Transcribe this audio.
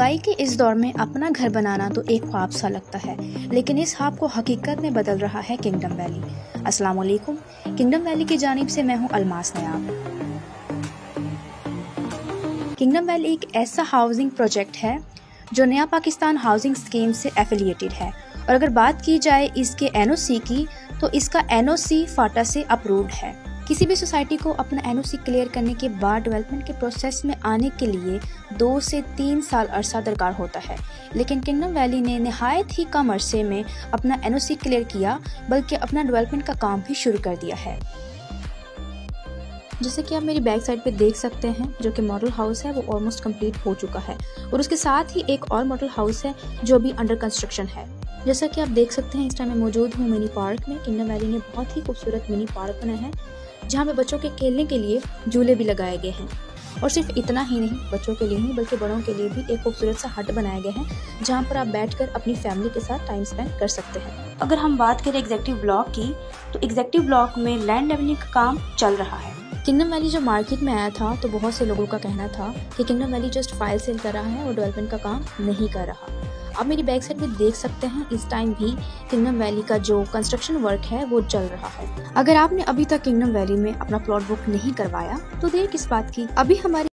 महंगाई के इस दौर में अपना घर बनाना तो एक ख्वाब सा लगता है, लेकिन इस ख्वाब को हकीकत में बदल रहा है किंगडम वैली। अस्सलाम वालेकुम, किंगडम वैली की जानिब से मैं हूं अलमास नयाब। किंगडम वैली एक ऐसा हाउसिंग प्रोजेक्ट है जो नया पाकिस्तान हाउसिंग स्कीम से एफिलिएटेड है, और अगर बात की जाए इसके एनओसी की तो इसका एनओसी फाटा से अप्रूव्ड है। किसी भी सोसाइटी को अपना एनओसी क्लियर करने के बाद डेवलपमेंट के प्रोसेस में आने के लिए 2 से 3 साल अरसा दरकार होता है, लेकिन किंगडम वैली ने नहायत ही कम अरसे में अपना एनओसी क्लियर किया, बल्कि अपना डेवलपमेंट का काम भी शुरू कर दिया है। जैसे कि आप मेरी बैक साइड पे देख सकते हैं, जो कि मॉडल हाउस है वो ऑलमोस्ट कंप्लीट हो चुका है, और उसके साथ ही एक और मॉडल हाउस है जो भी अंडर कंस्ट्रक्शन है। जैसा कि आप देख सकते हैं, इस टाइम मैं मौजूद हूँ मिनी पार्क में। किंगडम वैली ने बहुत ही खूबसूरत मिनी पार्क बनाया है, जहाँ पे बच्चों के खेलने के लिए झूले भी लगाए गए हैं, और सिर्फ इतना ही नहीं, बच्चों के लिए ही बल्कि बड़ों के लिए भी एक खूबसूरत सा हट बनाए गए हैं, जहाँ पर आप बैठकर अपनी फैमिली के साथ टाइम स्पेंड कर सकते हैं। अगर हम बात करें एग्जीक्यूटिव ब्लॉक की, तो एग्जीक्यूटिव ब्लॉक में लैंड लेवलिंग का काम चल रहा है। किंगडम वैली जो मार्केट में आया था तो बहुत से लोगों का कहना था कि Kingdom Valley just file sale कर रहा है और डेवलपमेंट का काम नहीं कर रहा। आप मेरी बैक साइड में देख सकते हैं, इस टाइम भी किंगडम वैली का जो कंस्ट्रक्शन वर्क है वो चल रहा है। अगर आपने अभी तक किंगडम वैली में अपना प्लॉट बुक नहीं करवाया तो देर किस बात की, अभी हमारी